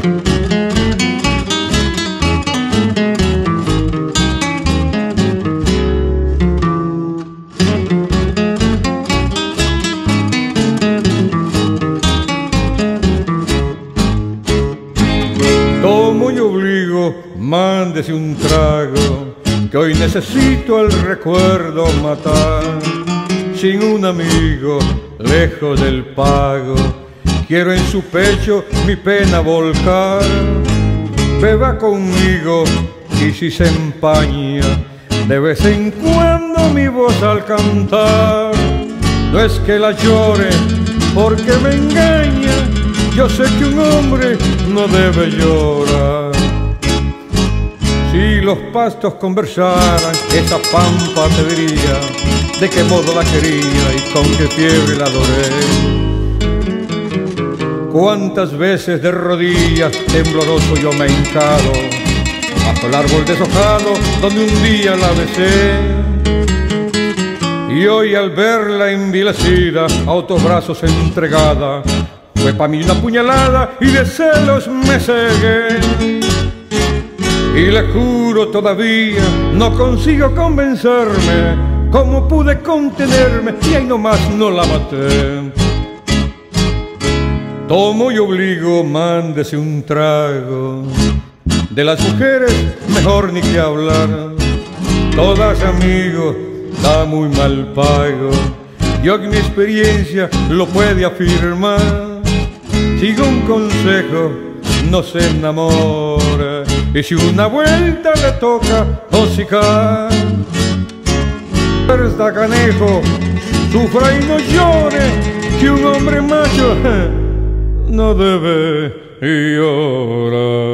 Tomo y obligo, mándese un trago, que hoy necesito el recuerdo matar. Sin un amigo, lejos del pago, quiero en su pecho mi pena volcar. Beba conmigo y si se empaña, de vez en cuando mi voz al cantar. No es que la llore porque me engaña, yo sé que un hombre no debe llorar. Si los pastos conversaran, esa pampa te diría de qué modo la quería y con qué fiebre la adoré. Cuántas veces de rodillas tembloroso yo me he hincado bajo el árbol deshojado donde un día la besé. Y hoy al verla envilecida, a otros brazos entregada, fue pa' mí una puñalada y de celos me cegué. Y le juro todavía, no consigo convencerme cómo pude contenerme y ahí nomás no la maté. Tomo y obligo, mándese un trago. De las mujeres mejor ni que hablar, todas amigos da muy mal pago. Yo en mi experiencia lo puede afirmar. Siga un consejo, no se enamora, y si una vuelta le toca hocicar, está canejo, sufra y no llore, que un hombre macho no debe llorar.